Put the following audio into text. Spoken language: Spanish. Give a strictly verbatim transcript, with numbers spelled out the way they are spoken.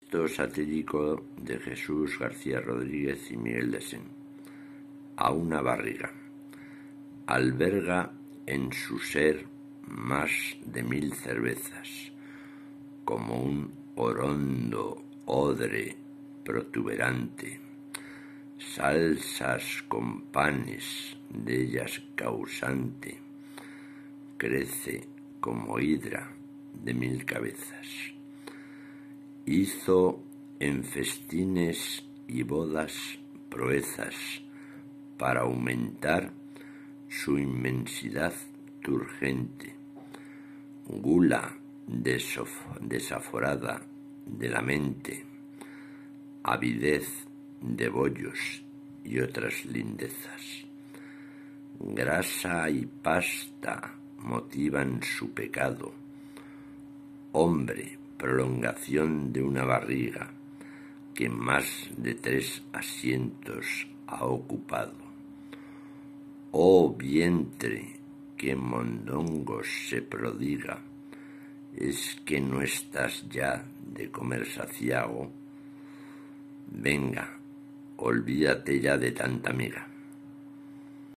Texto satírico de Jesús García Rodríguez y Miguel de Sen. A una barriga. Alberga en su ser más de mil cervezas, como un orondo odre protuberante, salsas con panes de ellas causante, crece como hidra de mil cabezas. Hizo en festines y bodas proezas para aumentar su inmensidad turgente, gula desaforada de la mente, avidez de bollos y otras lindezas. Grasa y pasta motivan su pecado, hombre, prolongación de una barriga que más de tres asientos ha ocupado. Oh vientre que mondongos se prodiga, ¿es que no estás ya de comer saciago? Venga, olvídate ya de tanta miga.